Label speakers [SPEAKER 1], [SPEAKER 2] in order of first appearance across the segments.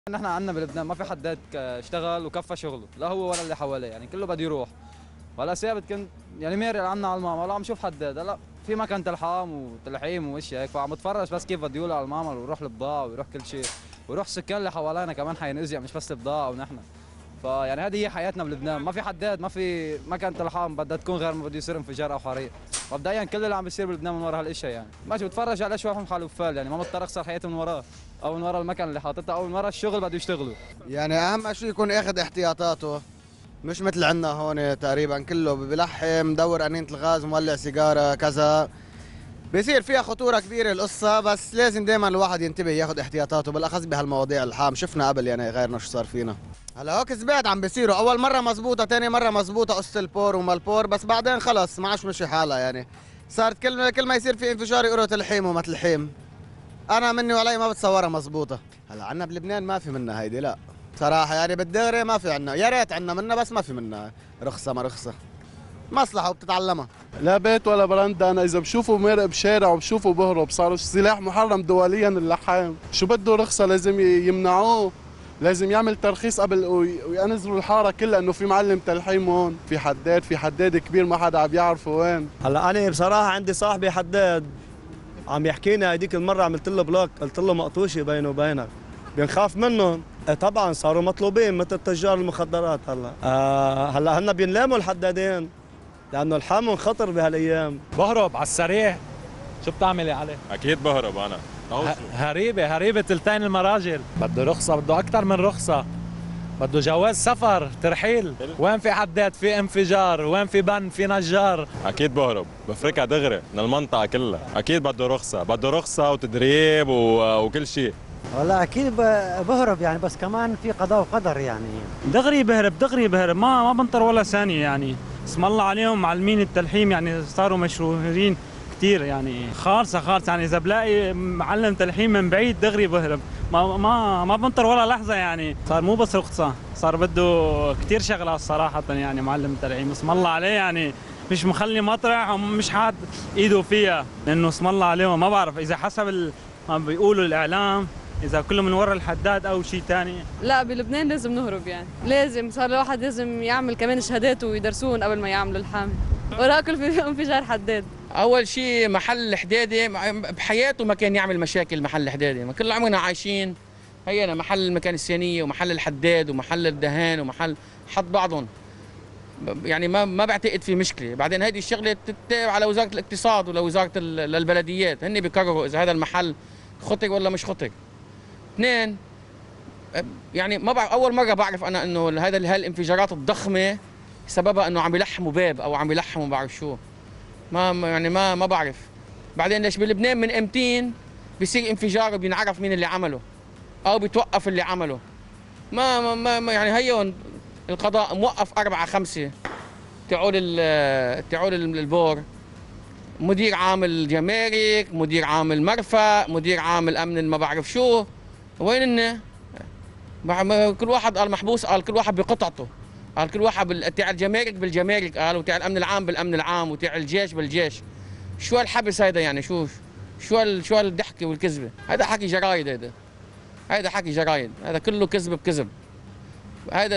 [SPEAKER 1] نحن عندنا بلبنان ما في حداد اشتغل وكفى شغله، لا هو ولا اللي حواليه، يعني كله بده يروح. ولا ثابت كنت يعني ميري عندنا على المعمل، ولا عم شوف حداد، هلا في مكان تلحام وتلحيم واشياء هيك، فعم بتفرج بس كيف بده يولع على المعمل ويروح البضاعه ويروح كل شيء، ويروح السكان اللي حوالينا كمان حينأذي، مش بس البضاعه ونحن. فيعني هذه هي حياتنا بلبنان، ما في حداد، ما في مكان تلحام بدها تكون غير ما بده يصير انفجار او حريق. مبدئيا كل اللي عم بيصير بلبنان من ورا هالاشياء، يعني ماشي بتفرج على شوي حلو فال، يعني ما مضطر اخسر حياتي من وراه، او من ورا المكان اللي حاططها، او من ورا الشغل بده يشتغلوا.
[SPEAKER 2] يعني اهم شيء يكون اخذ احتياطاته، مش مثل عندنا هون تقريبا كله بلحم مدور انينة الغاز مولع سيجاره كذا، بيصير فيها خطوره كبيره القصه. بس لازم دائما الواحد ينتبه ياخذ احتياطاته بالاخص بهالمواضيع الحام. شفنا قبل يعني غيرنا شو صار فينا. هلا هو كذبات عم بيصيروا، اول مره مزبوطه، ثاني مره مزبوطه قصه البور وما البور، بس بعدين خلص ما عادش مشي حالها. يعني صارت كل ما يصير في انفجار يقولوا تلحيم وما تلحيم. انا مني وعلي ما بتصورها مزبوطه. هلا عنا بلبنان ما في منها هيدي، لا صراحه يعني بالدغري ما في عنا، يا ريت عنا منها بس ما في منها. رخصه ما رخصه مصلحه وبتتعلمها.
[SPEAKER 3] لا بيت ولا برندا، انا اذا بشوفه مرق بشارع وبشوفه بهرب. صار سلاح محرم دوليا اللحام، شو بده رخصه لازم يمنعوه، لازم يعمل ترخيص قبل وينزلوا الحاره كلها انه في معلم تلحيم هون، في حداد كبير ما حدا عم يعرفه وين.
[SPEAKER 4] هلا انا بصراحه عندي صاحبي حداد عم يحكينا هذيك المره، عملت له بلوك، قلت له مقطوشه بينه وبينك، بنخاف منهم. طبعا صاروا مطلوبين مثل تجار المخدرات. هلا هن بينلاموا الحدادين لانه الحامل خطر بهالايام.
[SPEAKER 5] بهرب على السريع، شو بتعملي عليه؟
[SPEAKER 6] اكيد بهرب انا.
[SPEAKER 5] هريبه تلتين المراجل، بده رخصه، بده اكثر من رخصه، بده جواز سفر، ترحيل. وين في حداد، في انفجار، وين في بن، في نجار.
[SPEAKER 6] اكيد بهرب، بفركها دغري من المنطقه كلها. اكيد بده رخصه وتدريب وكل شيء.
[SPEAKER 7] والله اكيد بهرب يعني، بس كمان في قضاء وقدر يعني.
[SPEAKER 8] دغري بهرب ما بنطر ولا ثانيه يعني. اسم الله عليهم معلمين التلحيم، يعني صاروا مشهورين كثير يعني. خالصه يعني اذا بلاقي معلم تلحيم من بعيد دغري بهرب، ما بنطر ولا لحظه يعني. صار مو بس رخصه، صار بده كثير شغلات صراحه يعني. معلم التلحيم اسم الله عليه يعني مش مخلي مطرح ومش حاط ايده فيها، لانه اسم الله عليهم. ما بعرف اذا حسب ما بيقولوا الاعلام إذا كله من ورا الحداد أو شيء ثاني.
[SPEAKER 9] لا بلبنان لازم نهرب يعني، لازم صار الواحد لازم يعمل كمان شهادات ويدرسون قبل ما يعملوا الحامل، ولا كل في انفجار حداد.
[SPEAKER 10] أول شيء محل حدادي بحياته ما كان يعمل مشاكل. محل حدادي ما كل عمرنا عايشين هينا، محل الميكانيسيانية ومحل الحداد ومحل الدهان ومحل حط بعضهم يعني. ما بعتقد في مشكلة. بعدين هذه الشغلة تتابع على وزارة الاقتصاد ولا وزارة البلديات، هن بيقرروا إذا هذا المحل خطر ولا مش خطر. اثنين يعني ما بعرف، اول مره بعرف انا انه هالانفجارات الضخمه سببها انه عم يلحموا باب او عم يلحموا بعرف شو. ما بعرف. بعدين ليش بلبنان من امتين بيصير انفجار وبينعرف مين اللي عمله او بيتوقف اللي عمله؟ ما يعني هيون القضاء موقف 4 5 تعول البور، مدير عام الجمارك، مدير عام المرفأ، مدير عام الامن ما بعرف شو. وين كل واحد قال محبوس، قال كل واحد بقطعته، قال كل واحد تاع الجمارك بالجمارك، قال وتاع الامن العام بالامن العام، وتاع الجيش بالجيش. شو هالحبس هيدا يعني؟ شو هالضحكه والكذبه؟ هذا حكي جرايد، هذا حكي جرايد، هذا كله كذب بكذب. هذا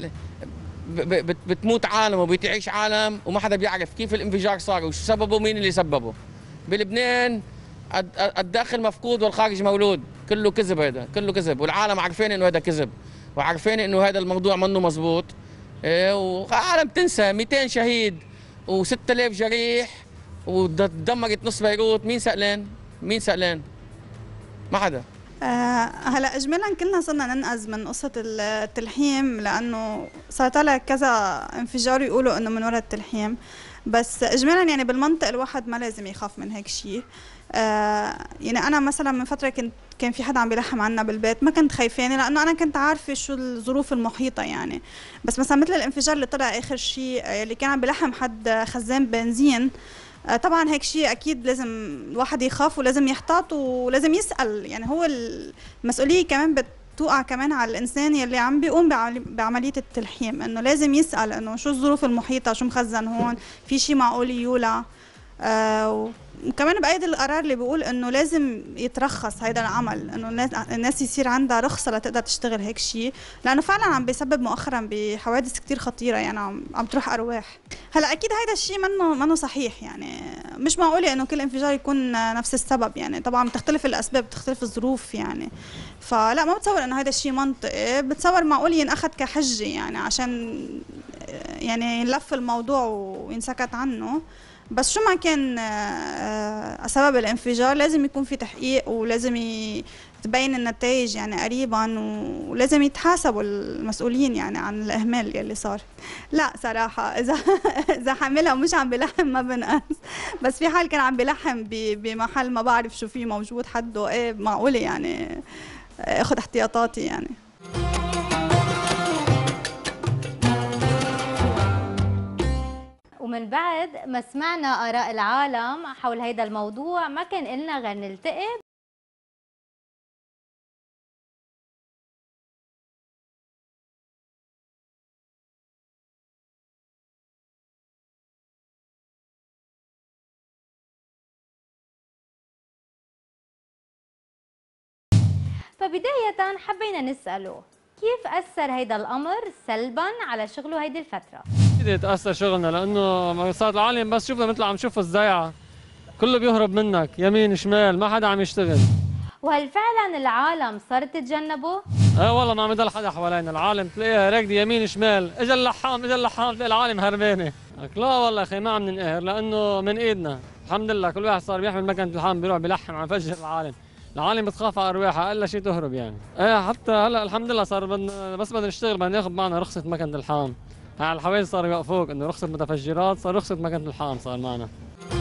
[SPEAKER 10] بتموت عالم وبتعيش عالم وما حدا بيعرف كيف الانفجار صار وشو سببه، مين اللي سببه. بلبنان الداخل مفقود والخارج مولود، كله كذب، هذا كله كذب، والعالم عارفين انه هذا كذب، وعارفين انه هذا الموضوع منه مزبوط. وعالم تنسى 200 شهيد و6000 جريح ودمرت نص بيروت. مين سألان؟ ما حدا.
[SPEAKER 11] هلا اجمالا كلنا صرنا ننقذ من قصه التلحيم، لانه صار طالع كذا انفجار يقولوا انه من وراء التلحيم. بس اجمالا يعني بالمنطق الواحد ما لازم يخاف من هيك شيء. يعني انا مثلا من فتره كان في حدا عم بيلحم عنا بالبيت، ما كنت خايفانه لانه انا كنت عارفه شو الظروف المحيطه يعني. بس مثلا مثل الانفجار اللي طلع اخر شيء اللي كان عم بيلحم حد خزان بنزين، طبعا هيك شيء اكيد لازم الواحد يخاف ولازم يحتاط ولازم يسال. يعني هو المسؤوليه كمان بتوقع كمان على الانسان يلي عم بيقوم بعمليه التلحيم، انه لازم يسال انه شو الظروف المحيطه، شو مخزن هون، في شيء معقول يولع. وكمان بأيد القرار اللي بيقول انه لازم يترخص هيدا العمل، انه الناس يصير عندها رخصه لتقدر تشتغل هيك شيء، لانه فعلا عم بيسبب مؤخرا بحوادث كتير خطيره، يعني عم تروح ارواح. هلا اكيد هيدا الشيء منه صحيح، يعني مش معقوله انه كل انفجار يكون نفس السبب، يعني طبعا بتختلف الاسباب، بتختلف الظروف يعني. فلا ما بتصور انه هيدا الشيء منطقي، بتصور معقول ينأخذ كحجه يعني عشان يعني ينلف الموضوع وينسكت عنه. بس شو ما كان سبب الانفجار لازم يكون في تحقيق، ولازم تبين النتائج يعني قريبا، ولازم يتحاسبوا المسؤولين يعني عن الإهمال يلي صار. لا صراحة إذا حاملها ومش عم بلحم ما بنقص، بس في حال كان عم بلحم بمحل ما بعرف شو فيه موجود حده، ايه معقولة يعني اخذ احتياطاتي يعني.
[SPEAKER 12] ومن بعد ما سمعنا آراء العالم حول هيدا الموضوع ما كان إلنا غير نلتقي فبداية حبينا نسأله كيف أثر هيدا الأمر سلباً على شغله هيدي الفترة؟
[SPEAKER 13] أكيد تأثر شغلنا، لأنه صار العالم بس شوفنا مثل عم نشوف الزيعة، كله بيهرب منك يمين شمال، ما حدا عم يشتغل.
[SPEAKER 12] وهل فعلاً العالم صارت تتجنبه؟
[SPEAKER 13] والله ما عم يضل حدا حوالينا، العالم تلاقيها راكدة يمين شمال، اجى اللحام تلاقي العالم هربانة. لا والله أخي ما عم ننقهر، لأنه من إيدنا الحمد لله، كل واحد صار بيحمل مكنة اللحام بيروح بيلحم عم يفجر العالم بتخاف على ارواحها، اقل شيء تهرب يعني. حتى هلا الحمد لله صار بس بدنا نشتغل بدنا ناخذ معنا رخصه مكنه الحام. الحوادث صاروا يوقفوك انه رخصه متفجرات، صار رخصه مكنه الحام صار معنا.